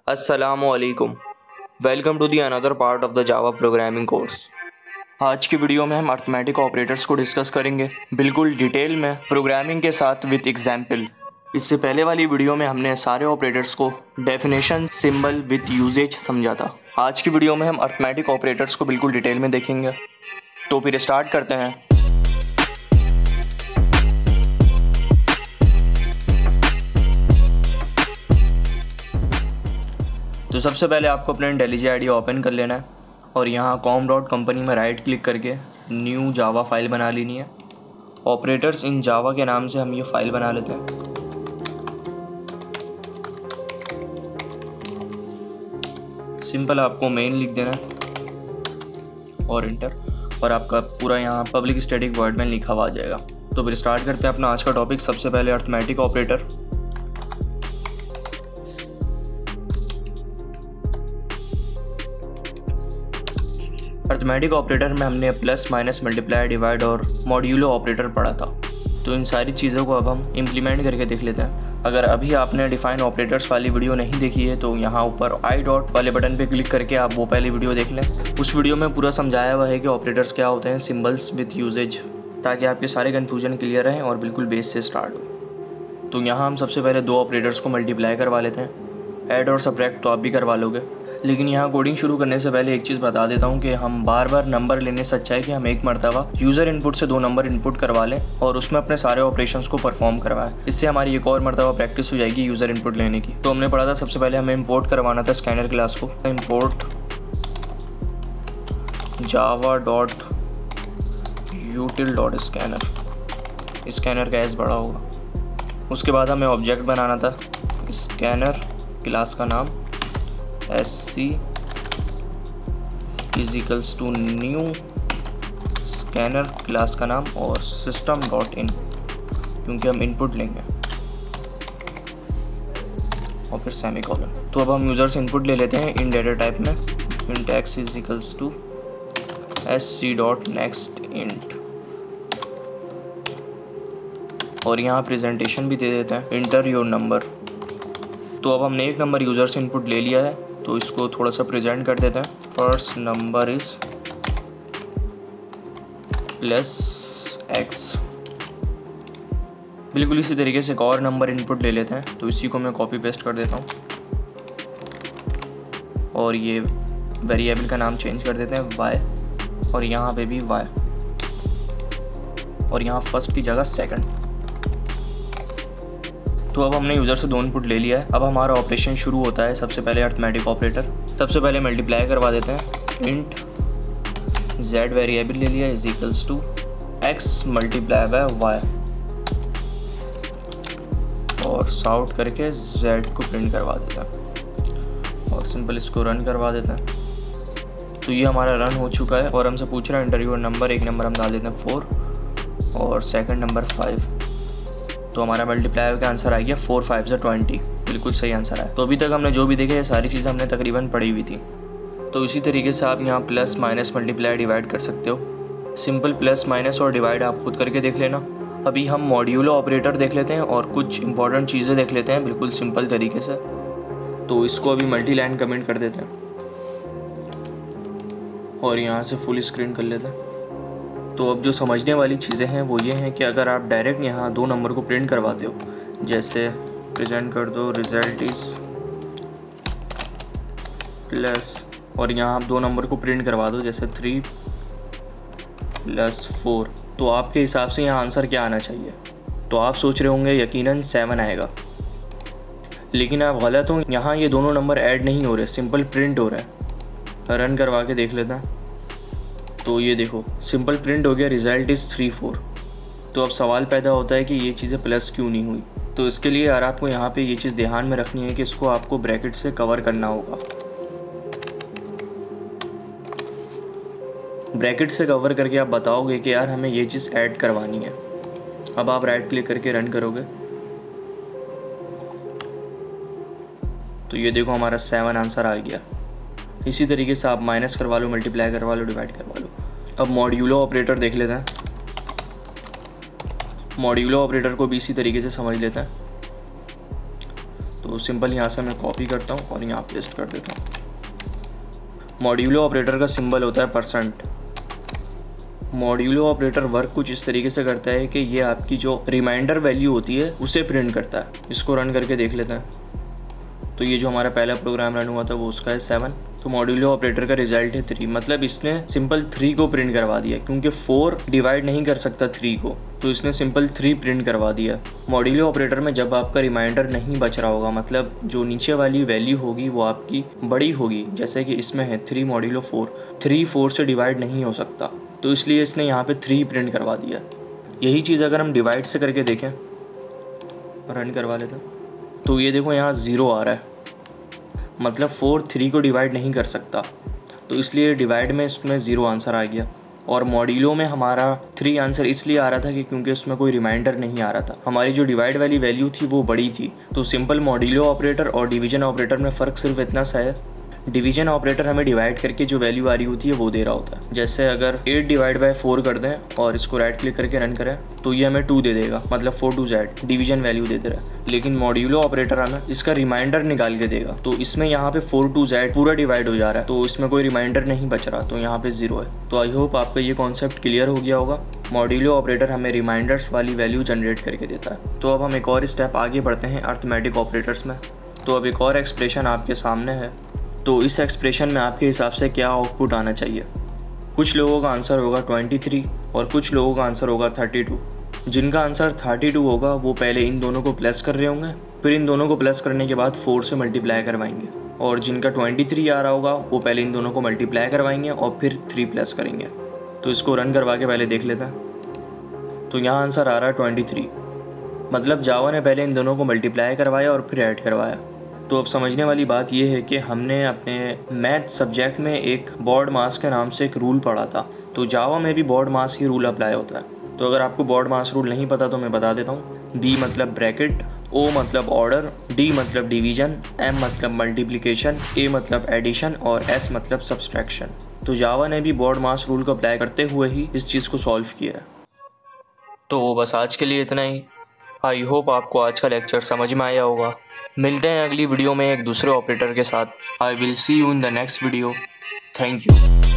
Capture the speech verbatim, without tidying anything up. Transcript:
अस्सलामुअलैकुम, welcome to the another part of the Java programming course. आज की video में हम अर्थमेटिक ऑपरेटर्स को डिस्कस करेंगे बिल्कुल डिटेल में, प्रोग्रामिंग के साथ विद एग्जाम्पल। इससे पहले वाली वीडियो में हमने सारे ऑपरेटर्स को डेफिनेशन, सिंबल विद यूजेज समझा था। आज की वीडियो में हम अर्थमेटिक ऑपरेटर्स को बिल्कुल डिटेल में देखेंगे। तो फिर स्टार्ट करते हैं। तो सबसे पहले आपको अपना इंटेलिजी आई डी ओपन कर लेना है और यहाँ कॉम डॉट कंपनी में राइट क्लिक करके न्यू जावा फाइल बना लेनी है। ऑपरेटर्स इन जावा के नाम से हम ये फाइल बना लेते हैं। सिंपल आपको मेन लिख देना है और इंटर, और आपका पूरा यहाँ पब्लिक स्टैटिक वर्ड में लिखा हुआ आ जाएगा। तो फिर स्टार्ट करते हैं अपना आज का टॉपिक। सबसे पहले अर्थमेटिक ऑपरेटर। अर्थमेटिक ऑपरेटर में हमने प्लस, माइनस, मल्टीप्लाई, डिवाइड और मॉड्यूलो ऑपरेटर पढ़ा था। तो इन सारी चीज़ों को अब हम इम्प्लीमेंट करके देख लेते हैं। अगर अभी आपने डिफाइन ऑपरेटर्स वाली वीडियो नहीं देखी है तो यहाँ ऊपर आई डॉट वाले बटन पे क्लिक करके आप वो पहली वीडियो देख लें। उस वीडियो में पूरा समझाया हुआ है कि ऑपरेटर्स क्या होते हैं, सिम्बल्स विथ यूजेज, ताकि आपके सारे कन्फ्यूजन क्लियर रहें और बिल्कुल बेस से स्टार्ट हो। तो यहाँ हम सबसे पहले दो ऑपरेटर्स को मल्टीप्लाई करवा लेते हैं। ऐड और सब्ट्रैक्ट तो आप भी करवा लोगे, लेकिन यहाँ कोडिंग शुरू करने से पहले एक चीज़ बता देता हूँ कि हम बार बार नंबर लेने से अच्छा है कि हम एक मरतबा यूज़र इनपुट से दो नंबर इनपुट करवा लें और उसमें अपने सारे ऑपरेशंस को परफॉर्म करवाएं। इससे हमारी एक और मरतबा प्रैक्टिस हो जाएगी यूज़र इनपुट लेने की। तो हमने पढ़ा था सबसे पहले हमें इंपोर्ट करवाना था स्कैनर क्लास को। Import Java dot util dot scanner, scanner का एस बड़ा होगा। उसके बाद हमें ऑब्जेक्ट बनाना था स्कैनर, क्लास का नाम S C is equals to new scanner, class का नाम, और सिस्टम डॉट इन, क्योंकि हम इनपुट लेंगे, और फिर सेमी कॉलन। तो अब हम यूजर्स इनपुट ले लेते हैं इन डेटा टाइप में। Int X is equals to S C dot next int, और यहाँ प्रेजेंटेशन भी दे देते हैं इंटर योर नंबर। तो अब हमने एक नंबर यूजर से इनपुट ले लिया है, तो इसको थोड़ा सा प्रेजेंट कर देते हैं। First number is plus X. बिल्कुल इसी तरीके से एक और नंबर इनपुट ले लेते हैं, तो इसी को मैं कॉपी पेस्ट कर देता हूँ और ये वेरिएबल का नाम चेंज कर देते हैं वाई, और यहाँ पे भी वाई, और यहाँ फर्स्ट की जगह सेकंड। तो अब हमने यूज़र से दो इनपुट ले लिया है। अब हमारा ऑपरेशन शुरू होता है। सबसे पहले अर्थमेटिक ऑपरेटर, सबसे पहले मल्टीप्लाई करवा देते हैं। इंट जेड वेरिएबल ले लिया is equals to X multiply by Y, और सॉर्ट करके जेड को प्रिंट करवा देते हैं और सिंपल इसको रन करवा देते हैं। तो ये हमारा रन हो चुका है और हमसे पूछ रहा है इंटरव्यू नंबर। एक नंबर हम डाल देते हैं फोर और सेकंड नंबर फाइव। तो हमारा मल्टीप्लाई का आंसर आ गया फोर फाइव से ट्वेंटी, बिल्कुल सही आंसर है। तो अभी तक हमने जो भी देखे सारी चीज़ें हमने तकरीबन पढ़ी हुई थी। तो इसी तरीके से आप यहाँ प्लस, माइनस, मल्टीप्लाई, डिवाइड कर सकते हो। सिंपल प्लस, माइनस और डिवाइड आप खुद करके देख लेना। अभी हम मॉड्यूलो ऑपरेटर देख लेते हैं और कुछ इंपॉर्टेंट चीज़ें देख लेते हैं बिल्कुल सिंपल तरीके से। तो इसको अभी मल्टी लाइन कमेंट कर देते हैं और यहाँ से फुल स्क्रीन कर लेते हैं। तो अब जो समझने वाली चीज़ें हैं वो ये हैं कि अगर आप डायरेक्ट यहाँ दो नंबर को प्रिंट करवाते हो, जैसे प्रेजेंट कर दो रिजल्ट इज प्लस, और यहाँ आप दो नंबर को प्रिंट करवा दो जैसे थ्री प्लस फोर, तो आपके हिसाब से यहाँ आंसर क्या आना चाहिए? तो आप सोच रहे होंगे यकीनन सेवन आएगा, लेकिन आप गलत हो। यहाँ ये दोनों नंबर ऐड नहीं हो रहे, सिंपल प्रिंट हो रहे हैं। रन करवा के देख लेते हैं। तो ये देखो सिंपल प्रिंट हो गया, रिजल्ट इज़ थ्री फोर। तो अब सवाल पैदा होता है कि ये चीज़ें प्लस क्यों नहीं हुई। तो इसके लिए यार आपको यहाँ पे ये चीज़ ध्यान में रखनी है कि इसको आपको ब्रैकेट से कवर करना होगा। ब्रैकेट से कवर करके आप बताओगे कि यार हमें ये चीज़ ऐड करवानी है। अब आप राइट क्लिक करके रन करोगे तो ये देखो हमारा सेवन आंसर आ गया। इसी तरीके से आप माइनस करवा लो, मल्टीप्लाई करवा लो, डिवाइड करवा लो। अब मॉड्यूलो ऑपरेटर देख लेते हैं। मॉड्यूलो ऑपरेटर को भी इसी तरीके से समझ लेते हैं। तो सिंपल यहाँ से मैं कॉपी करता हूँ और यहाँ पेस्ट कर देता हूँ। मॉड्यूलो ऑपरेटर का सिंबल होता है परसेंट। मॉड्यूलो ऑपरेटर वर्क कुछ इस तरीके से करता है कि ये आपकी जो रिमाइंडर वैल्यू होती है उसे प्रिंट करता है। इसको रन करके देख लेते हैं। तो ये जो हमारा पहला प्रोग्राम रन हुआ था वो उसका है सेवन। तो मॉड्यूलो ऑपरेटर का रिजल्ट है थ्री, मतलब इसने सिंपल थ्री को प्रिंट करवा दिया, क्योंकि फोर डिवाइड नहीं कर सकता थ्री को, तो इसने सिंपल थ्री प्रिंट करवा दिया। मॉड्यूलो ऑपरेटर में जब आपका रिमाइंडर नहीं बच रहा होगा, मतलब जो नीचे वाली वैल्यू होगी वो आपकी बड़ी होगी, जैसे कि इसमें है three modulo four, three four से डिवाइड नहीं हो सकता, तो इसलिए इसने यहाँ पे थ्री प्रिंट करवा दिया। यही चीज़ अगर हम डिवाइड से करके देखें, रन करवा लेते हैं, तो ये देखो यहाँ ज़ीरो आ रहा है, मतलब फोर थ्री को डिवाइड नहीं कर सकता, तो इसलिए डिवाइड में इसमें ज़ीरो आंसर आ गया। और मॉड्यूलो में हमारा थ्री आंसर इसलिए आ रहा था कि क्योंकि उसमें कोई रिमाइंडर नहीं आ रहा था, हमारी जो डिवाइड वाली वैल्यू थी वो बड़ी थी। तो सिंपल मॉड्यूलो ऑपरेटर और डिवीजन ऑपरेटर में फ़र्क सिर्फ इतना सा है, डिवीजन ऑपरेटर हमें डिवाइड करके जो वैल्यू आ रही होती है वो दे रहा होता है। जैसे अगर एट डिवाइड बाय फोर कर दें और इसको राइट क्लिक करके रन करें तो ये हमें टू दे देगा, मतलब four two Z division value दे दे रहा है। लेकिन मॉड्यूलो ऑपरेटर हमें इसका रिमाइंडर निकाल के देगा, तो इसमें यहाँ पे फोर टू जेड पूरा डिवाइड हो जा रहा है, तो इसमें कोई रिमाइंडर नहीं बच रहा, तो यहाँ पे जीरो है। तो आई होप आपका ये कॉन्सेप्ट क्लियर हो गया होगा। मॉड्यूलो ऑपरेटर हमें रिमाइंडर्स वाली वैल्यू जनरेट करके देता है। तो अब हम एक और स्टेप आगे बढ़ते हैं अर्थमेटिक ऑपरेटर्स में। तो अब एक और एक्सप्रेशन आपके सामने है। तो इस एक्सप्रेशन में आपके हिसाब से क्या आउटपुट आना चाहिए? कुछ लोगों का आंसर होगा ट्वेंटी थ्री और कुछ लोगों का आंसर होगा थर्टी टू। जिनका आंसर थर्टी टू होगा वो पहले इन दोनों को प्लस कर रहे होंगे, फिर इन दोनों को प्लस करने के बाद फोर से मल्टीप्लाई करवाएंगे। और जिनका ट्वेंटी थ्री आ रहा होगा वो पहले इन दोनों को मल्टीप्लाई करवाएंगे और फिर थ्री प्लस करेंगे। तो इसको रन करवा के पहले देख लेते हैं। तो यहाँ आंसर आ रहा है ट्वेंटी थ्री, मतलब जावा ने पहले इन दोनों को मल्टीप्लाई करवाया और फिर ऐड करवाया। तो अब समझने वाली बात यह है कि हमने अपने मैथ सब्जेक्ट में एक बॉड मास के नाम से एक रूल पढ़ा था। तो जावा में भी बॉड मास ही रूल अप्लाई होता है। तो अगर आपको बॉड मास रूल नहीं पता तो मैं बता देता हूँ। बी मतलब ब्रैकेट, ओ मतलब ऑर्डर, डी मतलब डिवीजन, एम मतलब मल्टीप्लिकेशन, ए मतलब एडिशन और एस मतलब सब्सट्रैक्शन। तो जावा ने भी बॉड मास रूल को अप्लाई करते हुए ही इस चीज़ को सॉल्व किया है। तो बस आज के लिए इतना ही। आई होप आपको आज का लेक्चर समझ में आया होगा। मिलते हैं अगली वीडियो में एक दूसरे ऑपरेटर के साथ। I will see you in the next video. Thank you.